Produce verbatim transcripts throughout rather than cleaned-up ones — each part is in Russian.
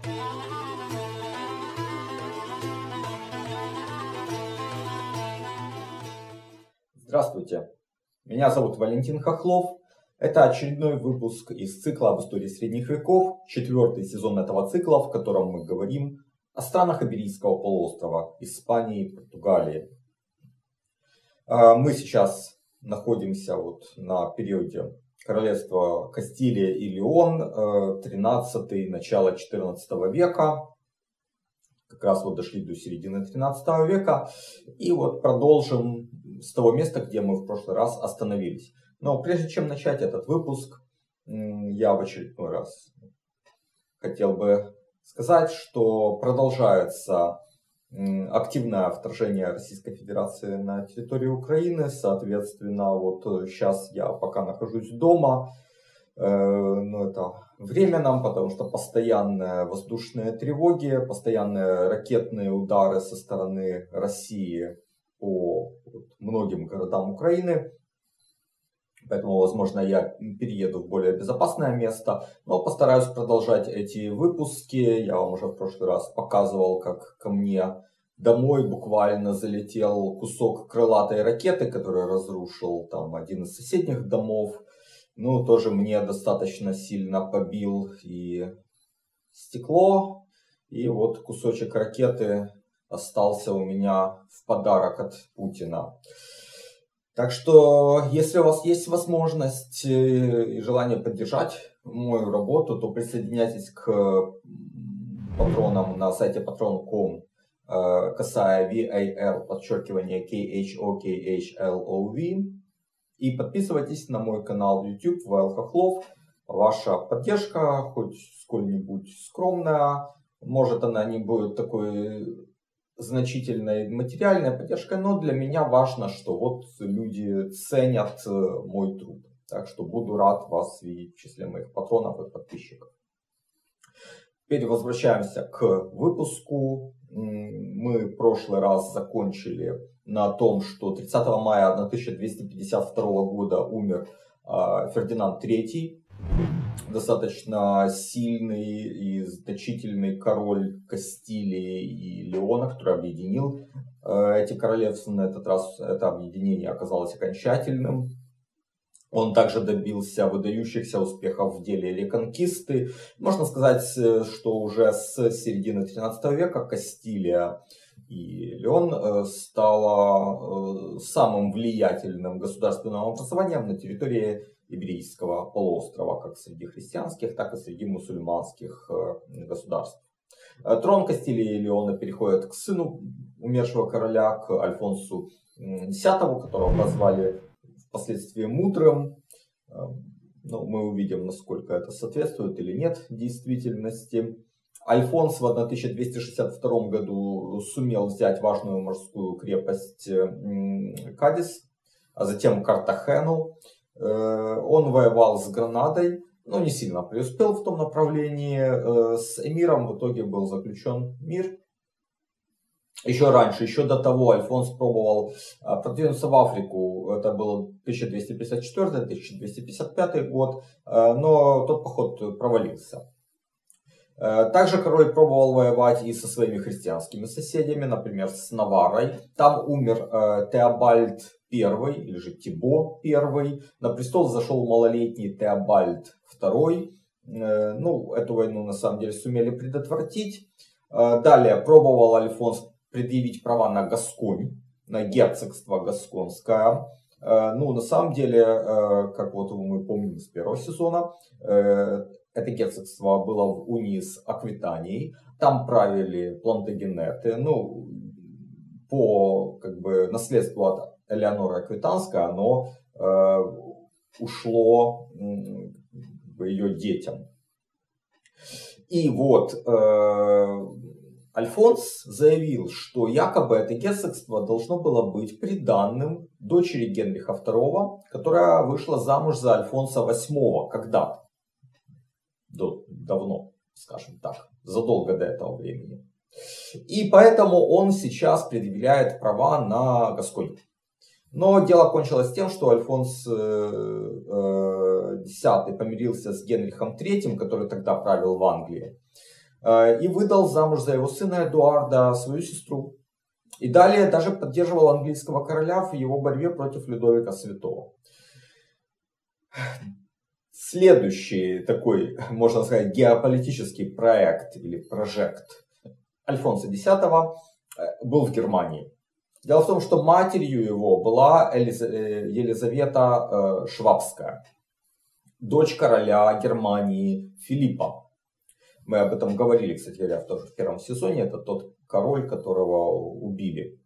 Здравствуйте, меня зовут Валентин Хохлов. Это очередной выпуск из цикла об истории средних веков, четвертый сезон этого цикла, в котором мы говорим о странах Иберийского полуострова, Испании и Португалии. Мы сейчас находимся вот на периоде королевства Кастилия и Леон, тринадцатый, начало четырнадцатого века. Как раз вот дошли до середины тринадцатого века. И вот продолжим с того места, где мы в прошлый раз остановились. Но прежде чем начать этот выпуск, я в очередной раз хотел бы сказать, что продолжается активное вторжение Российской Федерации на территорию Украины. Соответственно, вот сейчас я пока нахожусь дома. Но это временно, потому что постоянные воздушные тревоги, постоянные ракетные удары со стороны России по многим городам Украины. Поэтому, возможно, я перееду в более безопасное место, но постараюсь продолжать эти выпуски. Я вам уже в прошлый раз показывал, как ко мне домой буквально залетел кусок крылатой ракеты, который разрушил там один из соседних домов. Ну, тоже мне достаточно сильно побил и стекло. И вот кусочек ракеты остался у меня в подарок от Путина. Так что, если у вас есть возможность и желание поддержать мою работу, то присоединяйтесь к патронам на сайте patron точка com, касая ви эй эл, подчеркивание KHOKHLOV. И подписывайтесь на мой канал в YouTube Вайл Хохлов. Ваша поддержка, хоть сколь-нибудь скромная, может она не будет такой значительной материальной поддержкой, но для меня важно, что вот люди ценят мой труд. Так что буду рад вас видеть в числе моих патронов и подписчиков. Теперь возвращаемся к выпуску. Мы в прошлый раз закончили на том, что тридцатого мая тысяча двести пятьдесят второго года умер Фердинанд третий. Достаточно сильный и значительный король Кастилии и Леона, который объединил эти королевства. На этот раз это объединение оказалось окончательным. Он также добился выдающихся успехов в деле реконкисты. Можно сказать, что уже с середины тринадцатого века Кастилия и Леон стала самым влиятельным государственным образованием на территории Иберийского полуострова, как среди христианских, так и среди мусульманских государств. Трон Кастилии и Леона переходит к сыну умершего короля, к Альфонсу десятому, которого назвали впоследствии мудрым. Но мы увидим, насколько это соответствует или нет действительности. Альфонс в тысяча двести шестьдесят втором году сумел взять важную морскую крепость Кадис, а затем Картахену. Он воевал с Гранадой, но не сильно преуспел в том направлении. С эмиром в итоге был заключен мир. Еще раньше, еще до того, Альфонс пробовал продвинуться в Африку. Это был тысяча двести пятьдесят четвёртый — тысяча двести пятьдесят пятый год, но тот поход провалился. Также король пробовал воевать и со своими христианскими соседями, например, с Наваррой. Там умер Теобальд первый, или же Тибо первый. На престол зашел малолетний Теобальд второй. Ну, эту войну на самом деле сумели предотвратить. Далее пробовал Альфонс предъявить права на Гасконь, на герцогство Гасконское. Ну, на самом деле, как вот мы помним с первого сезона, это герцогство было в унии с Аквитанией. Там правили плантагенеты. Ну, по как бы, наследству от Элеоноры Аквитанской оно э, ушло э, ее детям. И вот э, Альфонс заявил, что якобы это герцогство должно было быть приданным дочери Генриха второго, которая вышла замуж за Альфонса восьмого когда-то. До, давно, скажем так, задолго до этого времени. И поэтому он сейчас предъявляет права на Гасконь. Но дело кончилось тем, что Альфонс X помирился с Генрихом третьим, который тогда правил в Англии. и выдал замуж за его сына Эдуарда свою сестру. И далее даже поддерживал английского короля в его борьбе против Людовика Святого. Следующий такой, можно сказать, геополитический проект или прожект Альфонса X был в Германии. Дело в том, что матерью его была Елизавета Швабская, дочь короля Германии Филиппа. Мы об этом говорили, кстати говоря, тоже в первом сезоне. Это тот король, которого убили.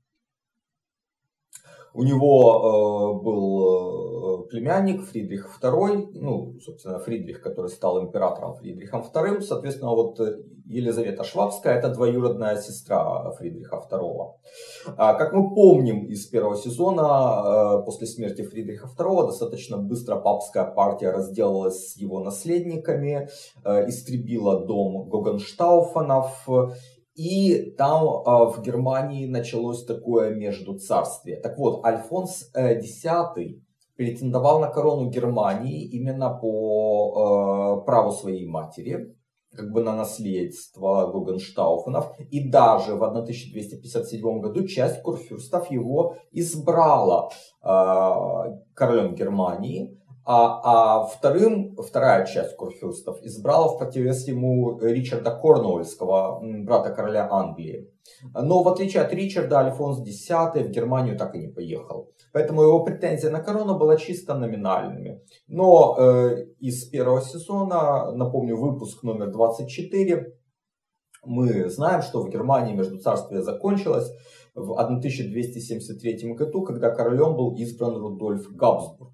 У него э, был племянник Фридрих второй, ну, собственно, Фридрих, который стал императором Фридрихом вторым. Соответственно, вот Елизавета Швабская — это двоюродная сестра Фридриха второго. А, как мы помним из первого сезона, э, после смерти Фридриха второго достаточно быстро папская партия разделалась с его наследниками, э, истребила дом Гогенштауфенов. И там э, в Германии началось такое междуцарствие. Так вот, Альфонс X претендовал на корону Германии именно по э, праву своей матери, как бы на наследство Гогенштауфенов. И даже в тысяча двести пятьдесят седьмом году часть курфюрстов его избрала э, королем Германии. А, а вторым, вторая часть курфюрстов избрала в противовес ему Ричарда Корнуольского, брата короля Англии. Но в отличие от Ричарда, Альфонс X в Германию так и не поехал. Поэтому его претензия на корону была чисто номинальными. Но э, из первого сезона, напомню, выпуск номер двадцать четыре, мы знаем, что в Германии междуцарствие закончилось в тысяча двести семьдесят третьем году, когда королем был избран Рудольф Габсбург.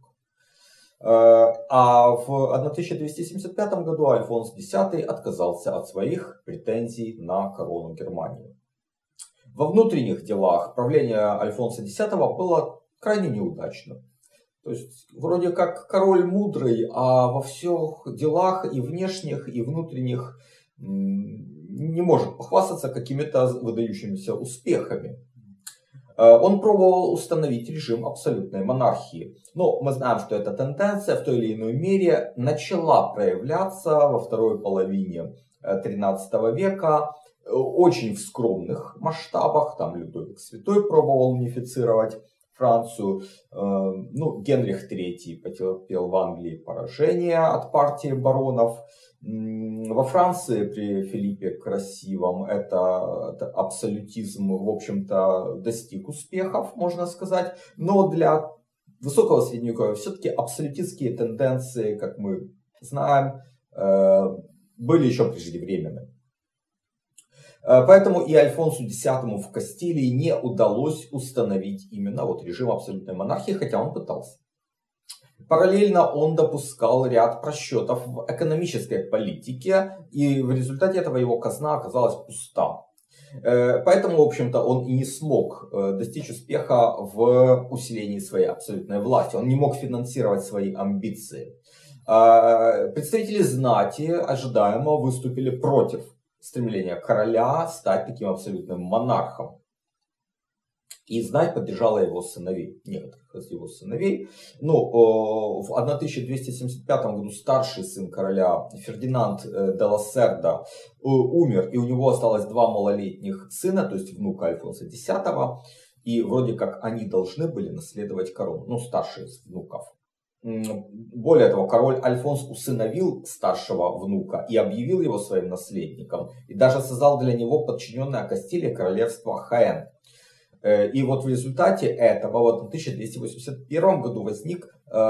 А в тысяча двести семьдесят пятом году Альфонс X отказался от своих претензий на корону Германии. Во внутренних делах правление Альфонса X было крайне неудачно. То есть вроде как король мудрый, а во всех делах и внешних, и внутренних не может похвастаться какими-то выдающимися успехами. Он пробовал установить режим абсолютной монархии. Но мы знаем, что эта тенденция в той или иной мере начала проявляться во второй половине тринадцатого века. Очень в скромных масштабах. Там Людовик Святой пробовал унифицировать Францию. Ну, Генрих третий потерпел в Англии поражение от партии баронов. Во Франции при Филиппе Красивом это, это абсолютизм, в общем-то, достиг успехов, можно сказать. Но для высокого средневековья все-таки абсолютистские тенденции, как мы знаем, были еще преждевременны. Поэтому и Альфонсу X в Кастилии не удалось установить именно вот режим абсолютной монархии, хотя он пытался. Параллельно он допускал ряд просчетов в экономической политике, и в результате этого его казна оказалась пуста. Поэтому, в общем-то, он и не смог достичь успеха в усилении своей абсолютной власти. Он не мог финансировать свои амбиции. Представители знати ожидаемо выступили против стремления короля стать таким абсолютным монархом. И знать поддержала его сыновей, некоторых из его сыновей. Ну, в тысяча двести семьдесят пятом году старший сын короля Фердинанд де Лассерда умер, и у него осталось два малолетних сына, то есть внука Альфонса X, и вроде как они должны были наследовать корону, ну, старший из внуков. Более того, король Альфонс усыновил старшего внука и объявил его своим наследником, и даже создал для него подчиненное Кастилии королевство Хаэн. И вот в результате этого вот в тысяча двести восемьдесят первом году возник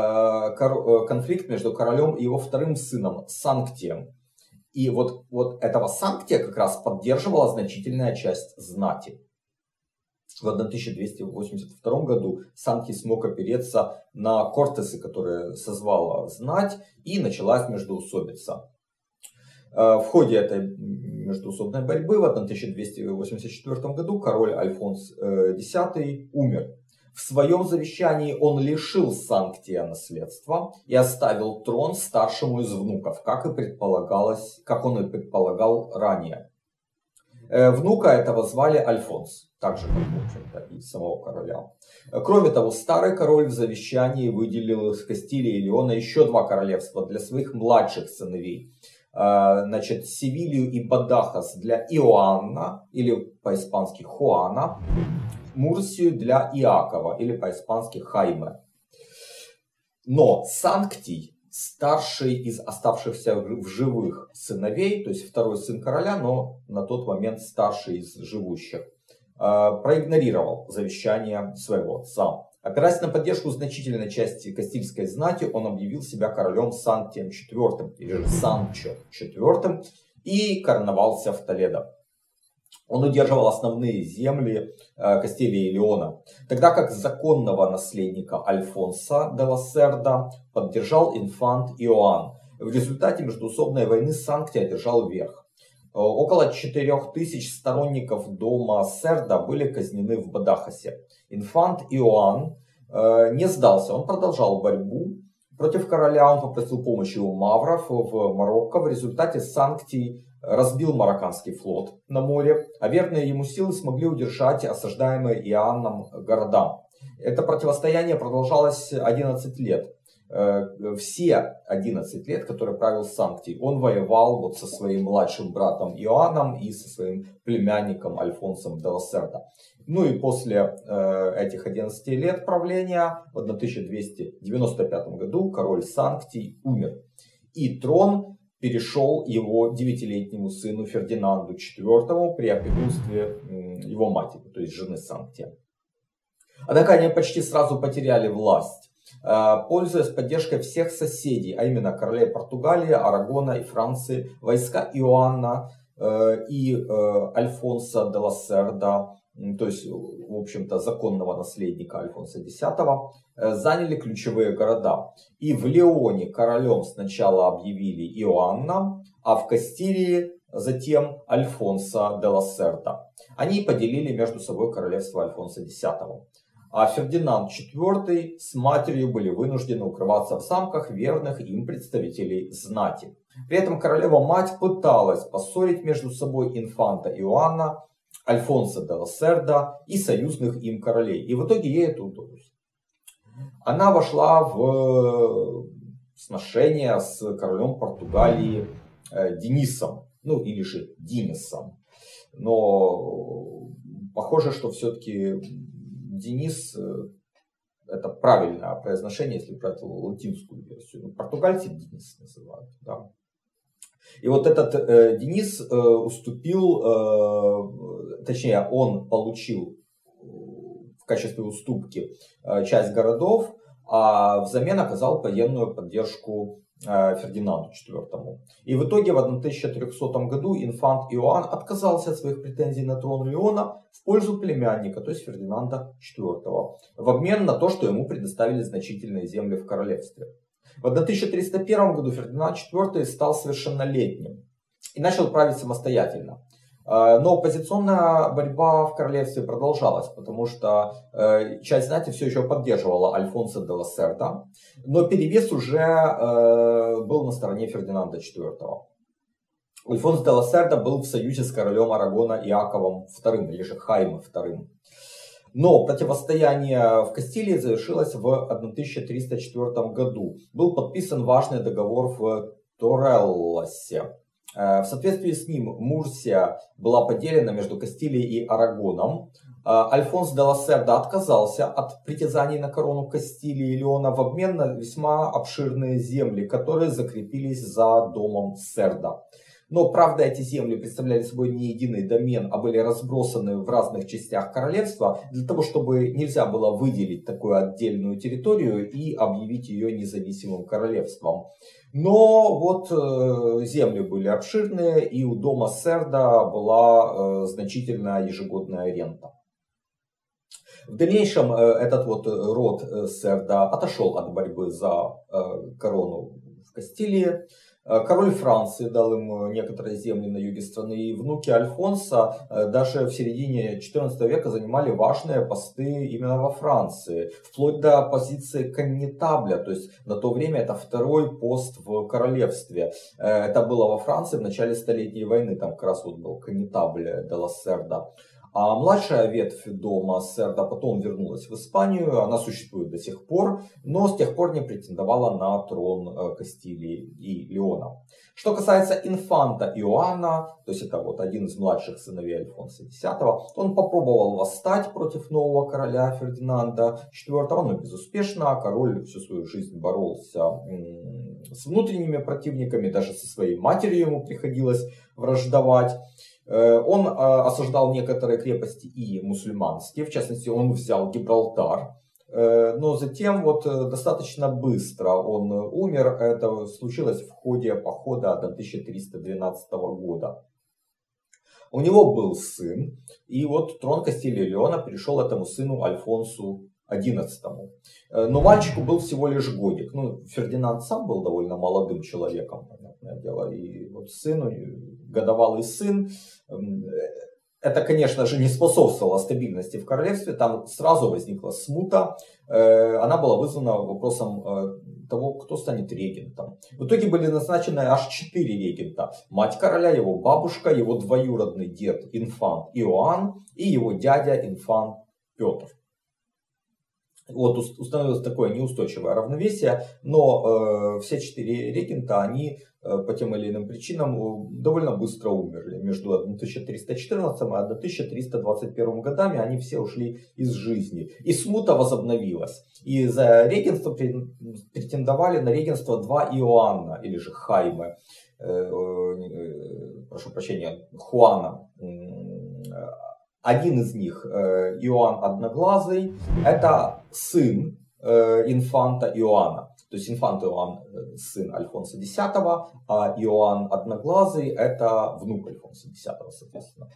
конфликт между королем и его вторым сыном Санктием. И вот, вот этого Санктия как раз поддерживала значительная часть знати. В тысяча двести восемьдесят втором году Санктий смог опереться на кортесы, которые созвала знать, и началась междоусобица. В ходе этой междоусобной борьбы в тысяча двести восемьдесят четвёртом году король Альфонс X умер. В своем завещании он лишил Санктия наследства и оставил трон старшему из внуков, как и предполагалось, как он и предполагал ранее. Внука этого звали Альфонс, так же, как, в общем-то, и самого короля. Кроме того, старый король в завещании выделил из Кастилии и Леона еще два королевства для своих младших сыновей. значит, Севилью и Бадахас для Иоанна, или по-испански Хуана, Мурсию для Иакова, или по-испански Хайме. Но Санктий, старший из оставшихся в живых сыновей, то есть второй сын короля, но на тот момент старший из живущих, проигнорировал завещание своего отца. Опираясь на поддержку значительной части кастильской знати, он объявил себя королем Санктием четвёртым, или же Санчо четвёртым, и короновался в Толедо. Он удерживал основные земли Кастилии и Леона, тогда как законного наследника Альфонса де ла Серда поддержал инфант Иоанн. В результате междоусобной войны Санктий одержал верх. Около четырёх тысяч сторонников дома Серда были казнены в Бадахасе. Инфант Иоанн э, не сдался, он продолжал борьбу. Против короля он попросил помощи у мавров в Марокко. В результате Санктий разбил марокканский флот на море, а верные ему силы смогли удержать осаждаемые Иоанном города. Это противостояние продолжалось одиннадцать лет. Все одиннадцать лет, которые правил Санктий, он воевал вот со своим младшим братом Иоанном и со своим племянником Альфонсом де ла Серда. Ну и после э, этих одиннадцати лет правления в тысяча двести девяносто пятом году король Санктий умер. И трон перешел его девятилетнему сыну Фердинанду четвёртому при опекунстве э, его матери, то есть жены Санктия. Однако они почти сразу потеряли власть, пользуясь поддержкой всех соседей, а именно королей Португалии, Арагона и Франции. Войска Иоанна и Альфонса де ла Серда, то есть, в общем-то, законного наследника Альфонса десятого, заняли ключевые города. И в Леоне королем сначала объявили Иоанна, а в Кастилии затем Альфонса де ла Серда. Они поделили между собой королевство Альфонса десятого. А Фердинанд четвёртый с матерью были вынуждены укрываться в замках верных им представителей знати. При этом королева-мать пыталась поссорить между собой инфанта Иоанна, Альфонса де ла Серда и союзных им королей. И в итоге ей это удалось. Она вошла в сношение с королем Португалии Денисом, ну или же Динисом. Но похоже, что все-таки Денис — это правильное произношение, если брать латинскую версию. Ну, португальцы Денис называют. Да. И вот этот э, Денис э, уступил, э, точнее, он получил в качестве уступки э, часть городов, а взамен оказал военную поддержку э, Фердинанду четвёртому. И в итоге в тысяча трёхсотом году инфант Иоанн отказался от своих претензий на трон Леона в пользу племянника, то есть Фердинанда четвёртого, в обмен на то, что ему предоставили значительные земли в королевстве. В тысяча триста первом году Фердинанд четвёртый стал совершеннолетним и начал править самостоятельно. Но оппозиционная борьба в королевстве продолжалась, потому что часть знати все еще поддерживала Альфонса де ла Серда, но перевес уже был на стороне Фердинанда четвёртого. Альфонс де ла Серда был в союзе с королем Арагона Иаковом вторым, или же Хайме вторым. Но противостояние в Кастилии завершилось в тысяча триста четвёртом году. Был подписан важный договор в Торрелласе. В соответствии с ним Мурсия была поделена между Кастилией и Арагоном. Альфонс де ла Серда отказался от притязаний на корону Кастилии и Леона в обмен на весьма обширные земли, которые закрепились за домом Серда. Но, правда, эти земли представляли собой не единый домен, а были разбросаны в разных частях королевства, для того, чтобы нельзя было выделить такую отдельную территорию и объявить ее независимым королевством. Но вот э, земли были обширные, и у дома Серда была э, значительная ежегодная рента. В дальнейшем э, этот вот род э, Серда отошел от борьбы за э, корону в Кастилии. Король Франции дал им некоторые земли на юге страны, и внуки Альфонса даже в середине четырнадцатого века занимали важные посты именно во Франции, вплоть до позиции коннетабля, то есть на то время это второй пост в королевстве. Это было во Франции в начале Столетней войны, там как раз вот был коннетабль де ла Серда. А младшая ветвь дома Серда потом вернулась в Испанию, она существует до сих пор, но с тех пор не претендовала на трон Кастилии и Леона. Что касается инфанта Иоанна, то есть это вот один из младших сыновей Альфонса X, он попробовал восстать против нового короля Фердинанда четвёртого, но безуспешно. Король всю свою жизнь боролся с внутренними противниками, даже со своей матерью ему приходилось враждовать. Он осаждал некоторые крепости и мусульманские, в частности он взял Гибралтар, но затем вот достаточно быстро он умер, это случилось в ходе похода тысяча триста двенадцатого года. У него был сын, и вот трон Кастилии и Леона перешел этому сыну Альфонсу одиннадцатому. Но мальчику был всего лишь годик. Ну, Фердинанд сам был довольно молодым человеком, понятное дело. И вот сыну, годовалый сын, это, конечно же, не способствовало стабильности в королевстве. Там сразу возникла смута. Она была вызвана вопросом того, кто станет регентом. В итоге были назначены аж четыре регента. Мать короля, его бабушка, его двоюродный дед инфант Иоанн и его дядя инфант Петр. Вот установилось такое неустойчивое равновесие, но э, все четыре регента, они э, по тем или иным причинам довольно быстро умерли. Между тысяча триста четырнадцатым и тысяча триста двадцать первым годами они все ушли из жизни. И смута возобновилась. И за регенство претендовали на регенство два Иоанна, или же Хайме, э, э, прошу прощения, Хуана. Один из них, Иоанн Одноглазый, это сын инфанта Иоанна. То есть инфант Иоанн сын Альфонса X, а Иоанн Одноглазый это внук Альфонса X, соответственно.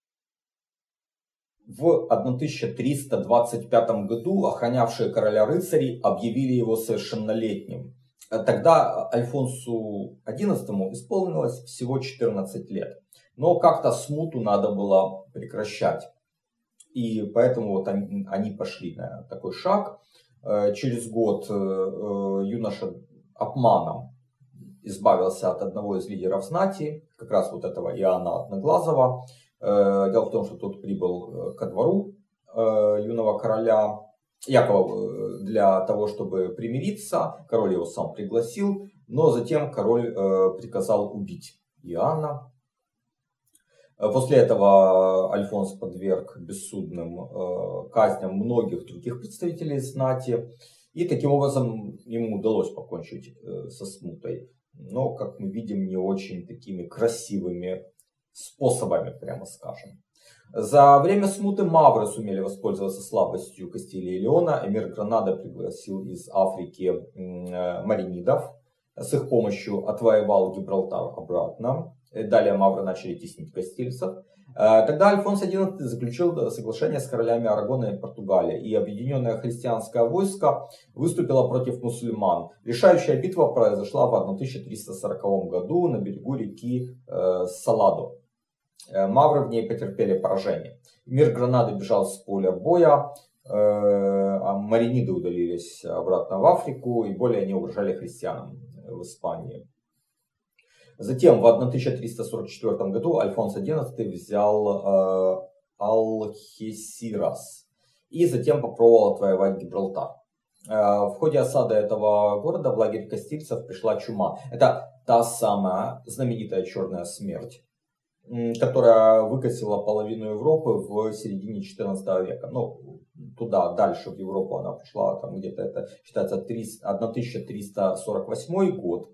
В тысяча триста двадцать пятом году охранявшие короля рыцари объявили его совершеннолетним. Тогда Альфонсу одиннадцатому исполнилось всего четырнадцать лет. Но как-то смуту надо было прекращать. И поэтому вот они, они пошли на такой шаг. Через год юноша обманом избавился от одного из лидеров знати, как раз вот этого Иоанна Одноглазого. Дело в том, что тот прибыл ко двору юного короля, якобы для того, чтобы примириться. Король его сам пригласил, но затем король приказал убить Иоанна. После этого Альфонс подверг бессудным э, казням многих других представителей знати. И таким образом ему удалось покончить э, со смутой. Но, как мы видим, не очень такими красивыми способами, прямо скажем. За время смуты мавры сумели воспользоваться слабостью Кастилии и Леона. Эмир Гранада пригласил из Африки э, маринидов. С их помощью отвоевал Гибралтар обратно. Далее мавры начали теснить кастильцев. Тогда Альфонс одиннадцатый заключил соглашение с королями Арагона и Португалии, и объединенное христианское войско выступило против мусульман. Решающая битва произошла в тысяча триста сороковом году на берегу реки Саладо. Мавры в ней потерпели поражение. Эмир Гранады бежал с поля боя, а мариниды удалились обратно в Африку и более не угрожали христианам в Испании. Затем в тысяча триста сорок четвёртом году Альфонс одиннадцатый взял э, Алхесирас и затем попробовал отвоевать Гибралтар. Э, в ходе осады этого города в лагерь кастильцев пришла чума. Это та самая знаменитая черная смерть, которая выкосила половину Европы в середине четырнадцатого века. Ну, туда, дальше в Европу она пришла, там где-то это считается тысяча триста сорок восьмой год.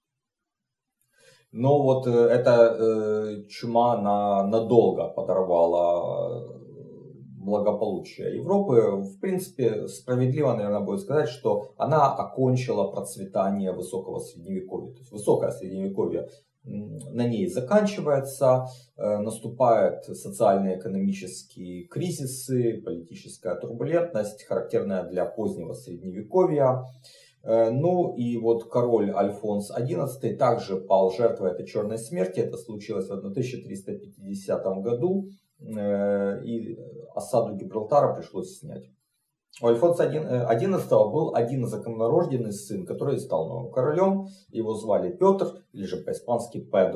Но вот эта э, чума на, надолго подорвала благополучие Европы. В принципе, справедливо, наверное, будет сказать, что она окончила процветание высокого средневековья. То есть высокое средневековье на ней заканчивается, э, наступают социально-экономические кризисы, политическая турбулентность, характерная для позднего средневековья. Ну и вот король Альфонс одиннадцатый также пал жертвой этой черной смерти. Это случилось в тысяча триста пятидесятом году. И осаду Гибралтара пришлось снять. У Альфонса одиннадцатого был один законнорожденный сын, который стал новым королем. Его звали Петр, или же по-испански Педро.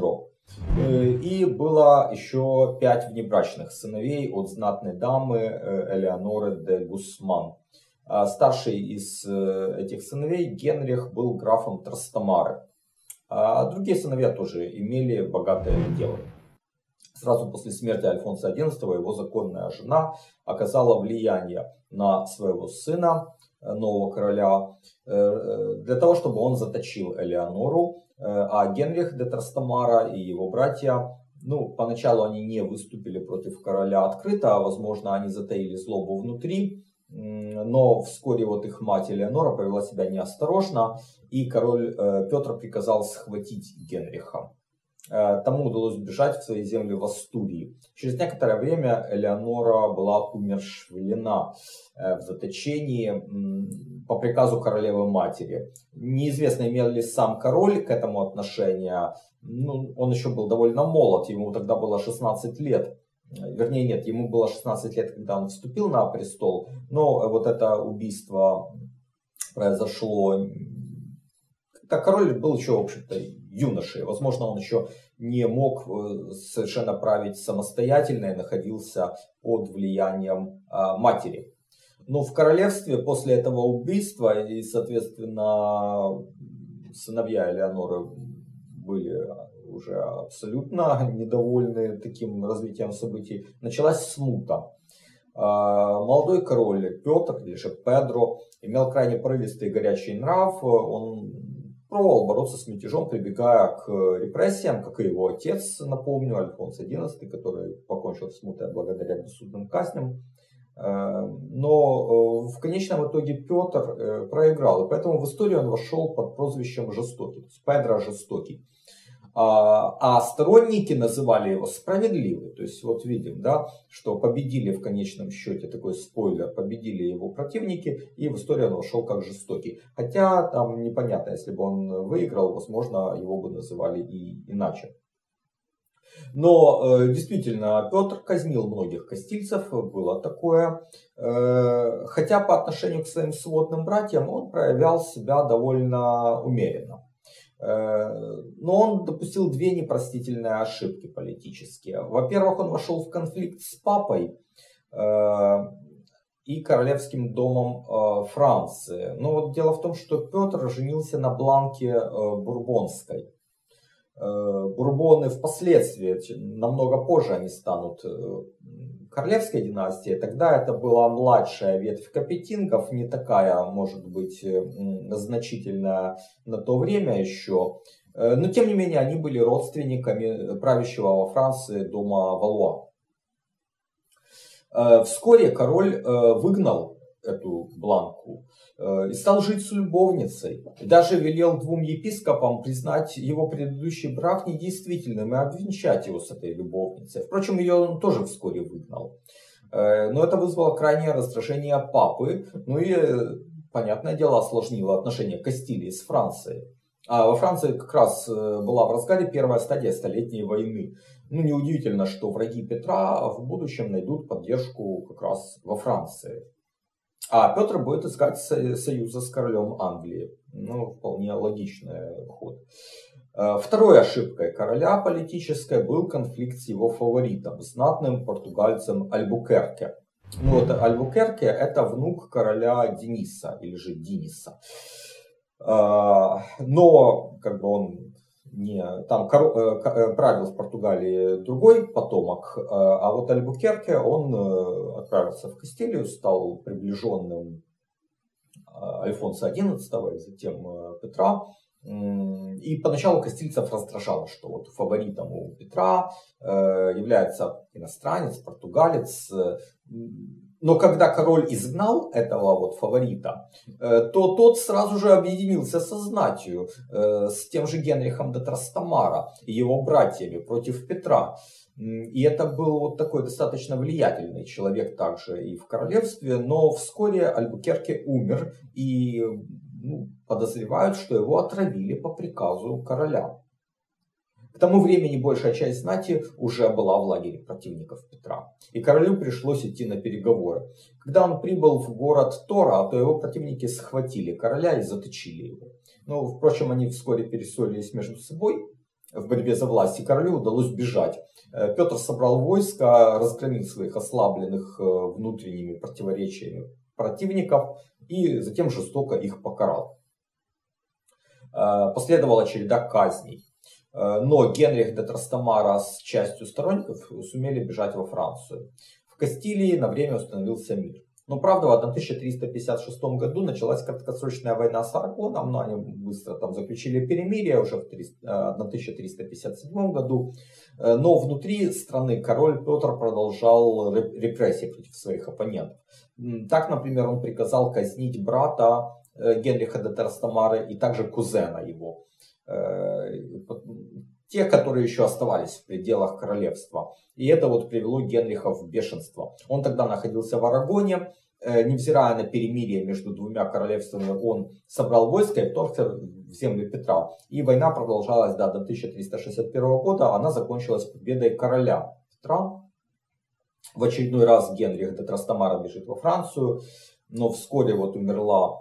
И было еще пять внебрачных сыновей от знатной дамы Элеоноры де Гусман. Старший из этих сыновей, Генрих, был графом Трастамары. А другие сыновья тоже имели богатое дело. Сразу после смерти Альфонса одиннадцатого его законная жена оказала влияние на своего сына, нового короля, для того, чтобы он заточил Элеонору. А Генрих де Трастамара и его братья, ну, поначалу они не выступили против короля открыто, а возможно, они затаили злобу внутри. Но вскоре вот их мать Элеонора повела себя неосторожно, и король Петр приказал схватить Генриха. Тому удалось бежать в свои земли в Астурии. Через некоторое время Элеонора была умерщвлена в заточении по приказу королевы матери. Неизвестно, имел ли сам король к этому отношение. Ну, он еще был довольно молод, ему тогда было шестнадцать лет. Вернее, нет, ему было шестнадцать лет, когда он вступил на престол. Но вот это убийство произошло... Так, король был еще, в общем-то, юношей. Возможно, он еще не мог совершенно править самостоятельно и находился под влиянием матери. Но в королевстве после этого убийства, и, соответственно, сыновья Элеоноры были уже абсолютно недовольны таким развитием событий, началась смута. Молодой король Петр, или же Педро, имел крайне порывистый и горячий нрав. Он пробовал бороться с мятежом, прибегая к репрессиям, как и его отец, напомню, Альфонс одиннадцатый, который покончил с смутой благодаря бессудным казням. Но в конечном итоге Петр проиграл, и поэтому в историю он вошел под прозвищем Жестокий, то есть Педро Жестокий. А сторонники называли его Справедливый. То есть вот видим, да, что победили в конечном счете, такой спойлер, победили его противники, и в историю он вошел как Жестокий. Хотя там непонятно, если бы он выиграл, возможно, его бы называли и иначе. Но э, действительно, Петр казнил многих кастильцев, было такое. Э, хотя по отношению к своим сводным братьям он проявлял себя довольно умеренно. Но он допустил две непростительные ошибки политические. Во-первых, он вошел в конфликт с папой и королевским домом Франции. Но вот дело в том, что Петр женился на Бланке Бурбонской. Бурбоны впоследствии, намного позже они станут королевской династией. Тогда это была младшая ветвь капетингов, не такая, может быть, значительная на то время еще. Но тем не менее они были родственниками правящего во Франции дома Валуа. Вскоре король выгнал эту Бланку и стал жить с любовницей. И даже велел двум епископам признать его предыдущий брак недействительным и обвенчать его с этой любовницей. Впрочем, ее он тоже вскоре выгнал. Но это вызвало крайнее раздражение папы. Ну и, понятное дело, осложнило отношения Кастилии с Францией. А во Франции как раз была в разгаре первая стадия Столетней войны. Ну, неудивительно, что враги Петра в будущем найдут поддержку как раз во Франции. А Петр будет искать союза с королем Англии. Ну, вполне логичный ход. Второй ошибкой короля политической был конфликт с его фаворитом, знатным португальцем Альбукерке. Ну, вот Альбукерке — это внук короля Дениса, или же Диниса. Но, как бы он не, там правил в Португалии другой потомок, а вот Альбукерке, он отправился в Кастилию, стал приближенным Альфонса одиннадцатого и затем Петра. И поначалу кастильцев раздражало, что вот фаворитом у Петра является иностранец, португалец. Но когда король изгнал этого вот фаворита, то тот сразу же объединился со знатью, с тем же Генрихом де Трастамара и его братьями против Петра. И это был вот такой достаточно влиятельный человек также и в королевстве, но вскоре Альбукерке умер, и ну, подозревают, что его отравили по приказу короля. К тому времени большая часть знати уже была в лагере противников Петра, и королю пришлось идти на переговоры. Когда он прибыл в город Тора, то его противники схватили короля и заточили его. Но, впрочем, они вскоре перессорились между собой. в борьбе за власть, и королю удалось бежать. Петр собрал войско, разгромил своих ослабленных внутренними противоречиями противников и затем жестоко их покарал. Последовала череда казней. Но Генрих де Трастамара с частью сторонников сумели бежать во Францию. В Кастилии на время установился мир. Но правда, в тысяча триста пятьдесят шестом году началась краткосрочная война с Арагоном, но они быстро там заключили перемирие уже в тысяча триста пятьдесят седьмом году. Но внутри страны король Петр продолжал репрессии против своих оппонентов. Так, например, он приказал казнить брата Генриха де Трастамары и также кузена его. Те, которые еще оставались в пределах королевства. И это вот привело Генриха в бешенство. Он тогда находился в Арагоне. Невзирая на перемирие между двумя королевствами, он собрал войско и вторгся в земли Петра. И война продолжалась да, до тысяча триста шестьдесят первого года. Она закончилась победой короля Петра. В очередной раз Генрих де Трастамара бежит во Францию. Но вскоре вот умерла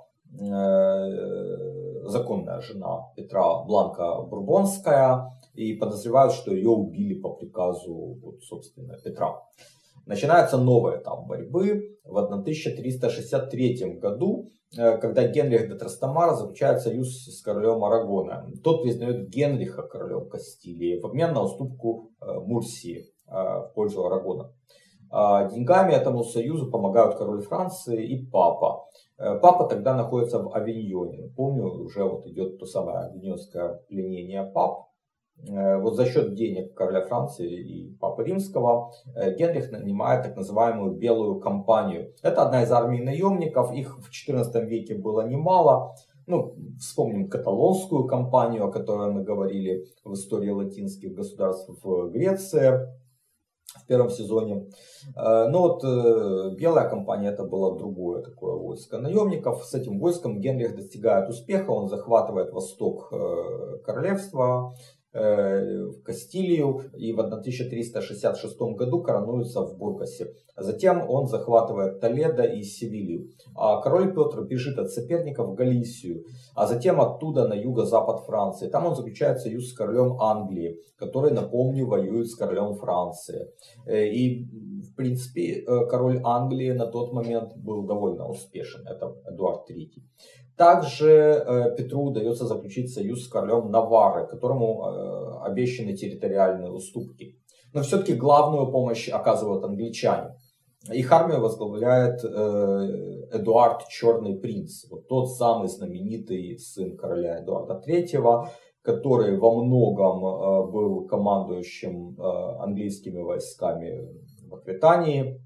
э, законная жена Петра, Бланка Бурбонская. И подозревают, что ее убили по приказу, вот, собственно, Петра. Начинается новый этап борьбы в тысяча триста шестьдесят третьем году, когда Генрих де Трастамара заключает союз с королем Арагона. Тот признает Генриха королем Кастилии в обмен на уступку Мурсии в пользу Арагона. Деньгами этому союзу помогают король Франции и папа. Папа тогда находится в Авиньоне. Помню, уже вот идет то самое авиньонское пленение пап. Вот за счет денег короля Франции и папы Римского Генрих нанимает так называемую Белую компанию. Это одна из армий наемников, их в четырнадцатом веке было немало. Ну, вспомним каталонскую компанию, о которой мы говорили в истории латинских государств в Греции в первом сезоне. Но вот Белая компания это было другое такое войско наемников. С этим войском Генрих достигает успеха, он захватывает восток королевства, в Кастилию и в тысяча триста шестьдесят шестом году коронуется в Бургасе. Затем он захватывает Толедо и Севилью. А король Петр бежит от соперников в Галисию, а затем оттуда на юго-запад Франции. Там он заключает союз с королем Англии, который, напомню, воюет с королем Франции. И, в принципе, король Англии на тот момент был довольно успешен. Это Эдуард третий. Также э, Петру удается заключить союз с королем Наварры, которому э, обещаны территориальные уступки. Но все-таки главную помощь оказывают англичане. Их армию возглавляет э, Эдуард Черный принц, вот тот самый знаменитый сын короля Эдуарда третьего, который во многом э, был командующим э, английскими войсками в Аквитании.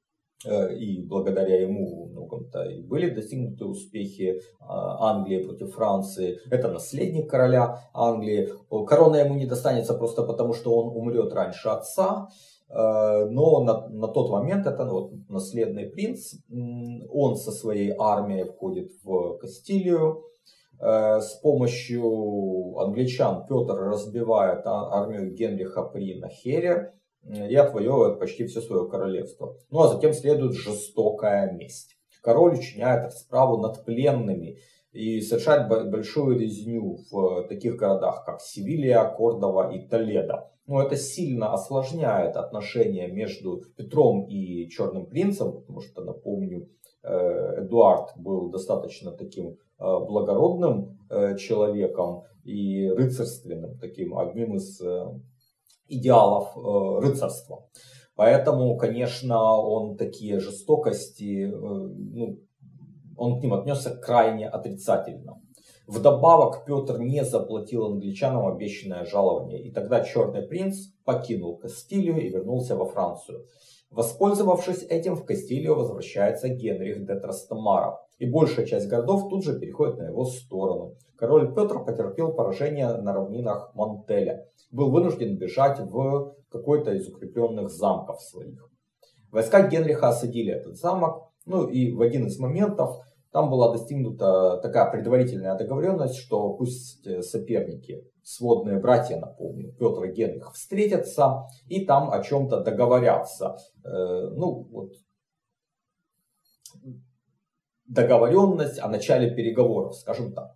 И благодаря ему многом-то и были достигнуты успехи Англии против Франции. Это наследник короля Англии. Корона ему не достанется просто потому, что он умрет раньше отца. Но на, на тот момент это вот, наследный принц. Он со своей армией входит в Кастилию. С помощью англичан Петр разбивает армию Генриха при Нахере и отвоевывает почти все свое королевство. Ну а затем следует жестокая месть. Король учиняет расправу над пленными и совершает большую резню в таких городах, как Севилья, Кордова и Толедо. Но это сильно осложняет отношения между Петром и Черным принцем, потому что, напомню, Эдуард был достаточно таким благородным человеком и рыцарственным, таким одним из идеалов э, рыцарства. Поэтому, конечно, он такие жестокости, э, ну, он к ним отнесся крайне отрицательно. Вдобавок, Петр не заплатил англичанам обещанное жалование, и тогда Черный принц покинул Кастилию и вернулся во Францию. Воспользовавшись этим, в Кастилию возвращается Генрих де Трастамара, и большая часть городов тут же переходит на его сторону. Король Петр потерпел поражение на равнинах Монтеля, был вынужден бежать в какой-то из укрепленных замков своих. Войска Генриха осадили этот замок, ну и в один из моментов там была достигнута такая предварительная договоренность, что пусть соперники, сводные братья, напомню, Петр и Генрих, встретятся и там о чем-то договорятся. Э, ну, вот, договоренность о начале переговоров, скажем так.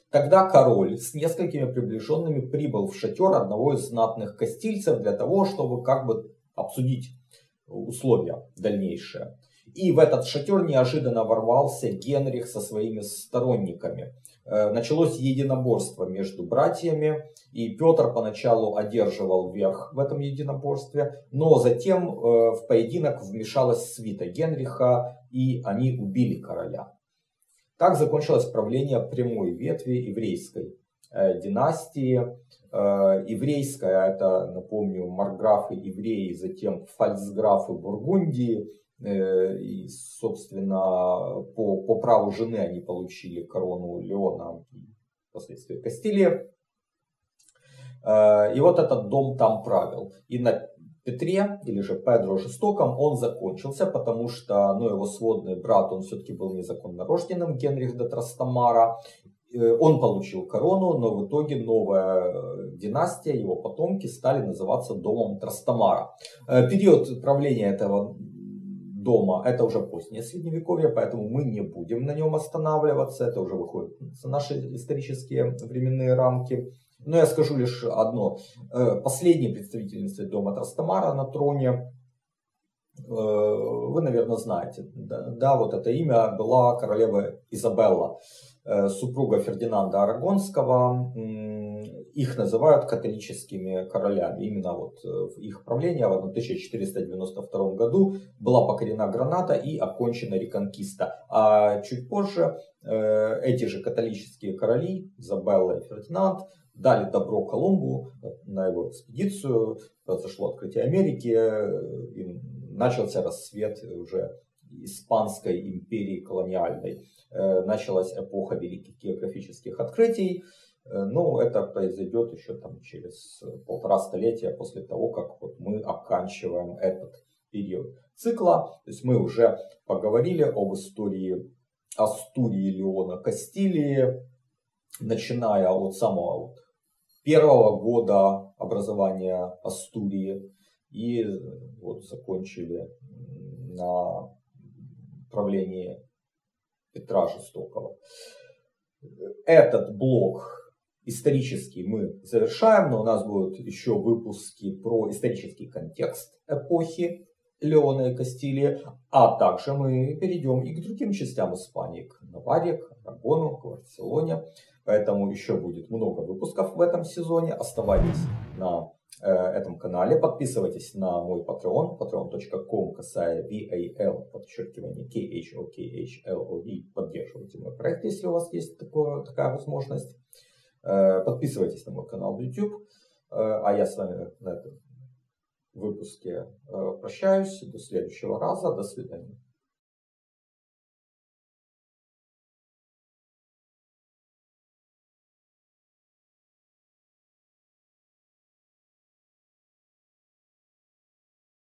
Тогда король с несколькими приближенными прибыл в шатер одного из знатных кастильцев для того, чтобы как бы обсудить условия дальнейшие. И в этот шатер неожиданно ворвался Генрих со своими сторонниками. Началось единоборство между братьями, и Петр поначалу одерживал верх в этом единоборстве, но затем в поединок вмешалась свита Генриха, и они убили короля. Так закончилось правление прямой ветви еврейской династии. Еврейская, это, напомню, маркграфы евреи, затем фальцграфы Бургундии. И, собственно, по, по праву жены они получили корону Леона и впоследствии Кастилии. И вот этот дом там правил. И на Петре, или же Педро Жестоком, он закончился, потому что ну, его сводный брат, он все-таки был незаконно рожденным, Генрих де Трастамара. Он получил корону, но в итоге новая династия, его потомки стали называться домом Трастамара. Период правления этого дома, это уже позднее средневековье, поэтому мы не будем на нем останавливаться, это уже выходит за наши исторические временные рамки. Но я скажу лишь одно. Последней представительницей дома Трастамара на троне, вы, наверное, знаете, да, да, вот это имя была королева Изабелла, супруга Фердинанда Арагонского. Их называют католическими королями. Именно вот в их правлении в тысяча четыреста девяносто втором году была покорена Гранада и окончена реконкиста. А чуть позже эти же католические короли, Изабелла и Фердинанд, дали добро Колумбу на его экспедицию, произошло открытие Америки, и начался расцвет уже Испанской империи колониальной. Началась эпоха великих географических открытий, но это произойдет еще там через полтора столетия после того, как вот мы оканчиваем этот период цикла. То есть мы уже поговорили об истории Астурии, Леона, Кастилии, начиная от самого вот первого года образования Астурии и вот закончили на правлении Петра Жестокого. Этот блок исторический мы завершаем, но у нас будут еще выпуски про исторический контекст эпохи Леона и Кастилии, а также мы перейдем и к другим частям Испании, к Наварре, к Арагону, к Барселоне. Поэтому еще будет много выпусков в этом сезоне. Оставайтесь на э, этом канале, подписывайтесь на мой Patreon, patreon точка com, касая val, подчеркивание khokhlov, поддерживайте мой проект, если у вас есть такое, такая возможность. Э, подписывайтесь на мой канал в YouTube, э, а я с вами на этом выпуске э, прощаюсь. До следующего раза, до свидания.